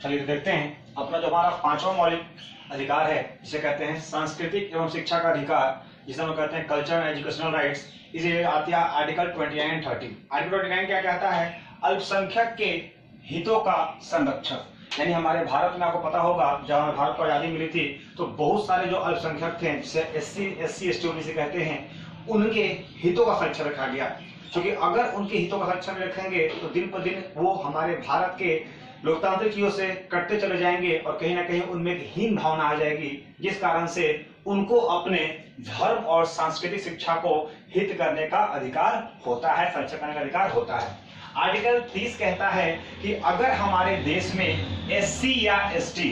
चलिए देखते हैं अपना जो हमारा पांचवा मौलिक अधिकार है, जिसे कहते हैं सांस्कृतिक एवं शिक्षा का अधिकार, जिसे हम कहते हैं कल्चर एंड एजुकेशनल राइट्स। इसे आती है आर्टिकल 29 एंड 30। आर्टिकल 29 क्या कहता है? अल्पसंख्यक के हितों का संरक्षण। यानी हमारे भारत में आपको पता होगा, जब हमें भारत को आजादी मिली थी तो बहुत सारे जो अल्पसंख्यक थे, जिसे एससी एसटी ओबीसी कहते हैं, उनके हितों का संरक्षण रखा गया। क्योंकि अगर उनके हितों का संरक्षण रखेंगे तो दिन पर दिन वो हमारे भारत के लोकतांत्रिक चीजों से कटते चले जाएंगे और कहीं ना कहीं उनमें एक हीन भावना आ जाएगी, जिस कारण से उनको अपने धर्म और सांस्कृतिक शिक्षा को हित करने का अधिकार होता है, संरक्षण करने का अधिकार होता है। आर्टिकल 30 कहता है कि अगर हमारे देश में एससी या एसटी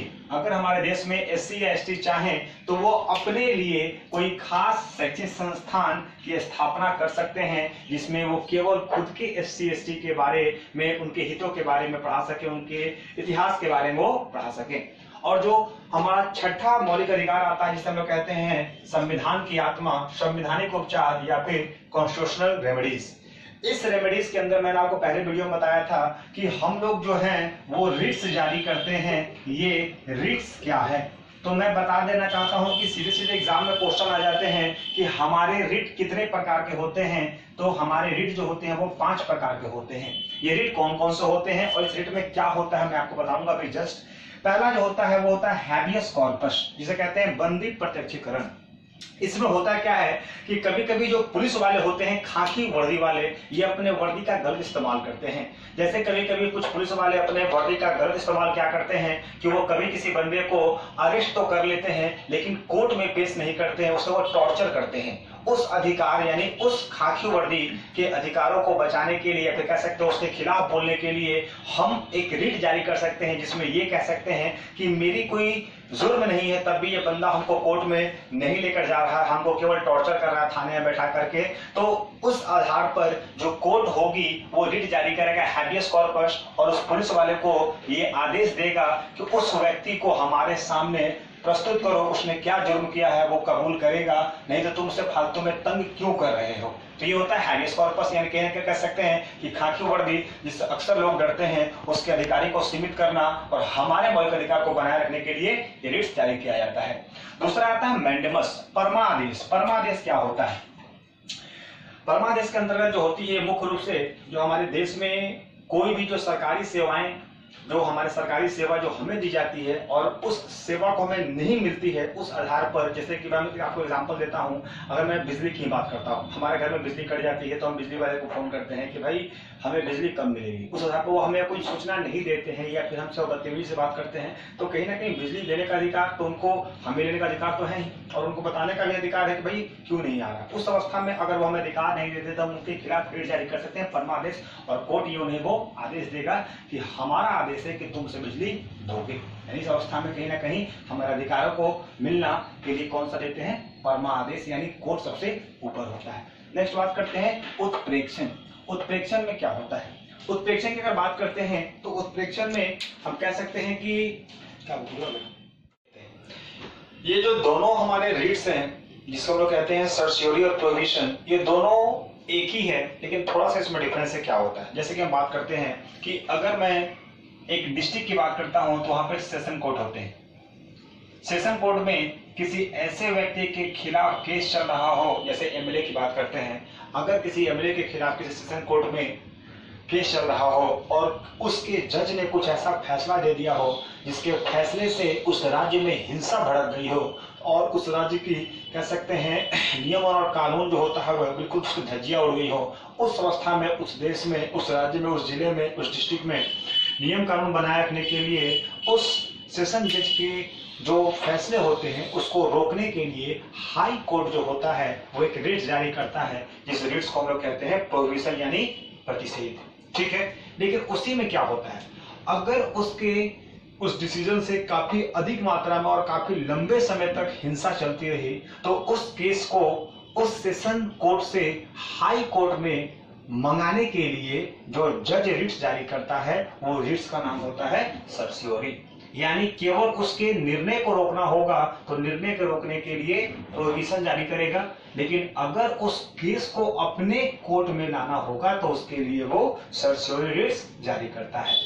चाहें तो वो अपने लिए कोई खास शैक्षिक संस्थान की स्थापना कर सकते हैं, जिसमें वो केवल खुद के एससी एसटी के बारे में, उनके हितों के बारे में पढ़ा सके, उनके इतिहास के बारे में वो पढ़ा सके। और जो हमारा छठा मौलिक अधिकार आता है, जिसे हम लोग कहते हैं संविधान की आत्मा, संवैधानिक उपचार या फिर कॉन्स्टिट्यूशनल रेमेडीज। इस रेमेडीज के अंदर मैंने आपको पहले वीडियो में बताया था कि हम लोग जो हैं वो रिट्स जारी करते हैं। ये रिट्स क्या है तो मैं बता देना चाहता हूं कि सीधे सीधे एग्जाम में क्वेश्चन आ जाते हैं कि हमारे रिट कितने प्रकार के होते हैं। तो हमारे रिट जो होते हैं वो 5 प्रकार के होते हैं। ये रिट कौन कौन से होते हैं और इस रिट में क्या होता है मैं आपको बताऊंगा अभी जस्ट। पहला जो होता है वो होता है हैबियस कॉर्पस, जिसे कहते हैं बंदी प्रत्यक्षीकरण। इसमें होता क्या है कि कभी कभी जो पुलिस वाले होते हैं, खाकी वर्दी वाले, ये अपने वर्दी का गलत इस्तेमाल करते हैं। जैसे कभी कभी कुछ पुलिस वाले अपने वर्दी का गलत इस्तेमाल क्या करते हैं कि वो कभी किसी बंदे को अरेस्ट तो कर लेते हैं लेकिन कोर्ट में पेश नहीं करते हैं, उसे वो टॉर्चर करते हैं। उस अधिकार यानी उस खाकी वर्दी के अधिकारों को बचाने के लिए, कह सकते हो उसके खिलाफ बोलने के लिए हम एक रिट जारी कर सकते हैं, जिसमें ये कह सकते हैं कि मेरी कोई जुर्म नहीं है, तब भी ये बंदा हमको कोर्ट में नहीं लेकर जा रहा है, हमको केवल टॉर्चर कर रहा है थाने में बैठा करके। तो उस आधार पर जो कोर्ट होगी वो रिट जारी करेगा हैबियस कॉर्पस, और उस पुलिस वाले को ये आदेश देगा कि उस व्यक्ति को हमारे सामने प्रस्तुत करो, उसने क्या जुर्म किया है वो कबूल करेगा, नहीं तो तुम उसे फालतू में तंग क्यों कर रहे हो। तो ये होता है हैबियस कॉर्पस, यानी कह सकते हैं कि खाकी वर्दी जिससे अक्सर लोग डरते हैं उसके अधिकारी को सीमित करना और हमारे मौलिक अधिकार को बनाए रखने के लिए ये रिट्स जारी किया जाता है। दूसरा आता है मैंडेमस, परमादेश। परमादेश क्या होता है? परमादेश के अंतर्गत जो होती है मुख्य रूप से जो हमारे देश में कोई भी जो सरकारी सेवाएं, जो हमारे सरकारी सेवा जो हमें दी जाती है और उस सेवा को हमें नहीं मिलती है, उस आधार पर, जैसे कि मैं आपको एग्जांपल देता हूं, अगर मैं बिजली की बात करता हूं, हमारे घर में बिजली कट जाती है तो हम बिजली वाले को फोन करते हैं कि भाई हमें बिजली कम मिलेगी। उस आधार पर वो हमें कोई सूचना नहीं देते हैं या फिर हमसे बदतमीजी से बात करते हैं, तो कहीं ना कहीं बिजली लेने का अधिकार तो उनको, हमें लेने का अधिकार तो है ही, और उनको बताने का भी अधिकार है कि भाई क्यों नहीं आ रहा। उस अवस्था में अगर वो हमें अधिकार नहीं देते तो हम उनके खिलाफ रिट जारी कर सकते हैं, परमादेश, और कोर्ट ये उन्हें वो आदेश देगा कि हमारा आदेश है कि तुमसे बिजली दोगे। यानी इस अवस्था में कहीं ना कहीं हमारे अधिकारों को मिलना के लिए कौन सा देते हैं? परमादेश, यानी कोर्ट सबसे ऊपर होता है। नेक्स्ट बात करते हैं उत्प्रेक्षण। उत्प्रेक्षण में क्या होता है? उत्प्रेक्षण की अगर बात करते हैं तो उत्प्रेक्षण में हम कह सकते हैं कि क्या ये जो दोनों हमारे रिट्स हैं, जिसको हम लोग कहते हैं सर्शियोरी और प्रोहिबिशन, ये दोनों एक ही है, लेकिन थोड़ा सा इसमें डिफरेंस है। क्या होता है? जैसे कि हम बात करते हैं कि अगर मैं एक डिस्ट्रिक्ट की बात करता हूं तो वहां पर सेशन कोर्ट होते हैं। सेशन कोर्ट में किसी ऐसे व्यक्ति के खिलाफ केस चल रहा हो, जैसे एमएलए की बात करते हैं, अगर किसी एमएलए के खिलाफ किसी सेशन कोर्ट में केस चल रहा हो और उसके जज ने कुछ ऐसा फैसला दे दिया हो जिसके फैसले से उस राज्य में हिंसा भड़क गई हो और उस राज्य की, कह सकते हैं, नियम और कानून जो होता है वह बिल्कुल उसकी धज्जियां उड़ गई हो, उस अवस्था में उस देश में, उस राज्य में, उस जिले में, उस डिस्ट्रिक्ट में नियम कानून बनाए रखने के लिए उस सेशन जज के जो फैसले होते हैं उसको रोकने के लिए हाई कोर्ट जो होता है वो एक रिट जारी करता है, जिस रिट्स को हम लोग कहते हैं प्रोहिबिशन यानी प्रतिषेध। ठीक है, लेकिन उसी में क्या होता है, अगर उसके उस डिसीजन से काफी अधिक मात्रा में और काफी लंबे समय तक हिंसा चलती रही तो उस केस को उस सेशन कोर्ट से हाई कोर्ट में मंगाने के लिए जो जज रिट्स जारी करता है वो रिट्स का नाम होता है सर्शियोरी। यानी केवल उसके निर्णय को रोकना होगा तो निर्णय को रोकने के लिए प्रोहिबिशन जारी करेगा, लेकिन अगर उस केस को अपने कोर्ट में लाना होगा तो उसके लिए वो सर्शियोरी रिट्स जारी करता है।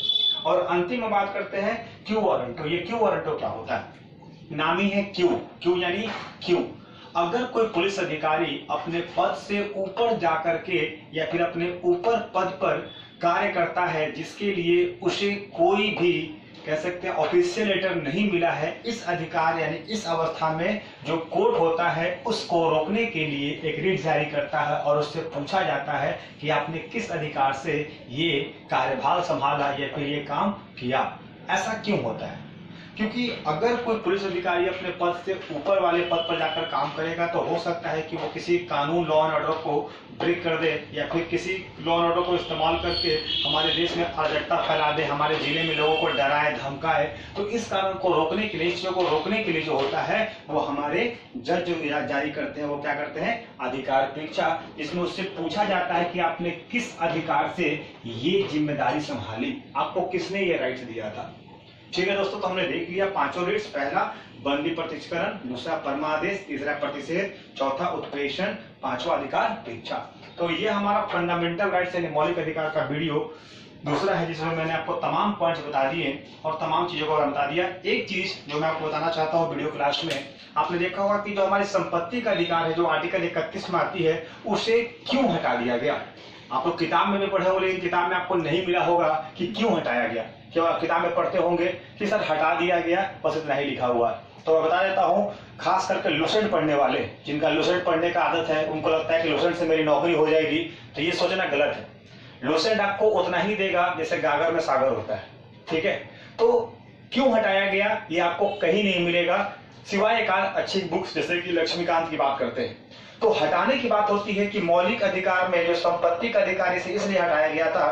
और अंतिम में बात करते हैं क्यू वारंटो। ये क्यू वारंटो क्या होता है? नाम ही है क्यू। क्यू यानी क्यों। अगर कोई पुलिस अधिकारी अपने पद से ऊपर जाकर के या फिर अपने ऊपर पद पर कार्य करता है जिसके लिए उसे कोई भी कह सकते हैं ऑफिशियल लेटर नहीं मिला है, इस अधिकार यानी इस अवस्था में जो कोर्ट होता है उसको रोकने के लिए एक रिट जारी करता है और उससे पूछा जाता है कि आपने किस अधिकार से ये कार्यभार संभाला या फिर ये काम किया। ऐसा क्यों होता है? क्योंकि अगर कोई पुलिस अधिकारी अपने पद से ऊपर वाले पद पर जाकर काम करेगा तो हो सकता है कि वो किसी कानून लॉ एंड ऑर्डर को ब्रेक कर दे या फिर किसी लॉ एंड ऑर्डर को इस्तेमाल करके हमारे देश में अराजकता फैला दे, हमारे जिले में लोगों को डराए धमकाए। तो इस कारण को रोकने के लिए, इस चीजों को रोकने के लिए जो होता है वो हमारे जज जो जारी करते हैं वो क्या करते हैं? अधिकार परीक्षा, जिसमें उससे पूछा जाता है कि आपने किस अधिकार से ये जिम्मेदारी संभाली, आपको किसने ये राइट दिया था। ठीक है दोस्तों, तो हमने देख लिया पांचों रिट्स। पहला बंदी प्रत्यक्षकरण, दूसरा परमादेश, तीसरा प्रतिषेध, चौथा उत्प्रेषण, पांचवा अधिकार परीक्षा। तो ये हमारा फंडामेंटल राइट्स यानी मौलिक अधिकार का वीडियो दूसरा है जिसमें मैंने आपको तमाम पॉइंट्स बता दिए और तमाम चीजों को बता दिया। एक चीज जो मैं आपको बताना चाहता हूँ वीडियो क्लास में, आपने देखा होगा कि जो हमारी संपत्ति का अधिकार है जो आर्टिकल 31 में आती है उसे क्यों हटा दिया गया। आप लोग किताब में भी पढ़े हो लेकिन किताब में आपको नहीं मिला होगा कि क्यों हटाया गया। क्या आप किताब में पढ़ते होंगे कि सर हटा दिया गया, बस इतना ही लिखा हुआ है। तो मैं बता देता हूँ, खास करके लुसेंट पढ़ने वाले, जिनका लुसेंट पढ़ने का आदत है, उनको लगता है कि लुसेंट से मेरी नौकरी हो जाएगी, तो ये सोचना गलत है। लुसेंट आपको उतना ही देगा जैसे गागर में सागर होता है। ठीक है, तो क्यों हटाया गया ये आपको कहीं नहीं मिलेगा सिवाय एक अच्छी बुक्स जैसे कि लक्ष्मीकांत की बात करते हैं। तो हटाने की बात होती है कि मौलिक अधिकार में जो संपत्ति का अधिकार इसे इसलिए हटाया गया था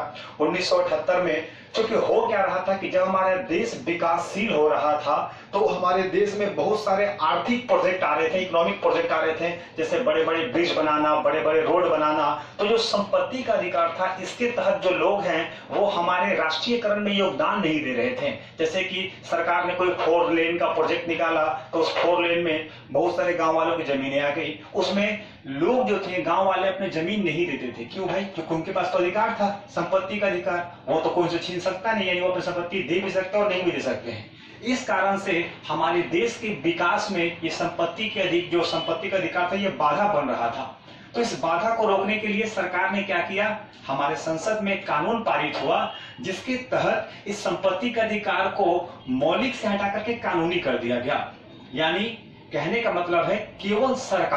1978 में, क्योंकि हो क्या रहा था कि जब हमारा देश विकासशील हो रहा था तो हमारे देश में बहुत सारे आर्थिक प्रोजेक्ट आ रहे थे, इकोनॉमिक प्रोजेक्ट आ रहे थे, जैसे बड़े बड़े ब्रिज बनाना, बड़े बड़े रोड बनाना। तो जो संपत्ति का अधिकार था इसके तहत जो लोग हैं वो हमारे राष्ट्रीयकरण में योगदान नहीं दे रहे थे। जैसे कि सरकार ने कोई 4 लेन का प्रोजेक्ट निकाला तो उस 4 लेन में बहुत सारे गांव वालों की जमीनें आ गई, उसमें लोग जो थे गांव वाले अपने जमीन नहीं देते थे। क्यों भाई? क्योंकि उनके पास तो अधिकार था, संपत्ति का अधिकार, वो तो कोई से छीन सकता नहीं, यानी वो अपनी संपत्ति दे भी सकते और नहीं भी दे सकते हैं। इस कारण से हमारे देश के विकास में ये संपत्ति के जो संपत्ति का अधिकार था ये बाधा बन रहा था। तो इस बाधा को रोकने के लिए सरकार ने क्या किया, हमारे संसद में एक कानून पारित हुआ जिसके तहत इस संपत्ति के अधिकार को मौलिक से हटा करके कानूनी कर दिया गया। यानी कहने का मतलब है केवल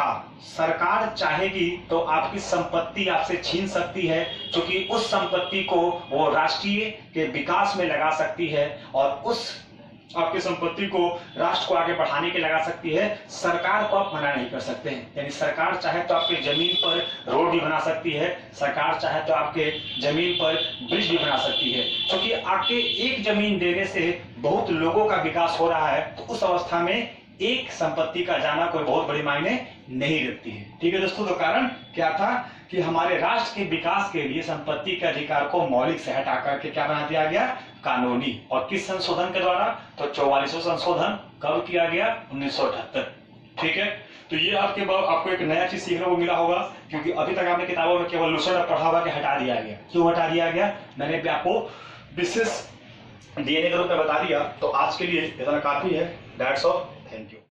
सरकार चाहेगी तो आपकी संपत्ति आपसे छीन सकती है, क्योंकि उस संपत्ति को वो राष्ट्रीय के विकास में लगा सकती है और उस आपकी संपत्ति को राष्ट्र को आगे बढ़ाने के लगा सकती है। सरकार को आप मना नहीं कर सकते हैं। यानी सरकार चाहे तो आपके जमीन पर रोड भी बना सकती है, सरकार चाहे तो आपके जमीन पर ब्रिज भी बना सकती है, क्योंकि आपके एक जमीन देने से बहुत लोगों का विकास हो रहा है। तो उस अवस्था में एक संपत्ति का जाना कोई बहुत बड़ी मायने नहीं रखती है। ठीक है दोस्तों, तो कारण क्या था कि हमारे राष्ट्र के विकास के लिए संपत्ति के अधिकार को मौलिक से हटा करके क्या बना दिया गया, कानूनी। और किस संशोधन के द्वारा? तो 44वां संशोधन कब किया गया? 1978। ठीक है, तो ये आपको एक नया चीज सीखने को मिला होगा, क्योंकि अभी तक आपने किताबों में केवल लुसेंट पढ़ा हुआ कि हटा दिया गया। क्यों हटा दिया गया मैंने भी आपको विशेष डीएनए के रूप में बता दिया। तो आज के लिए इतना काफी है। That's all, thank you.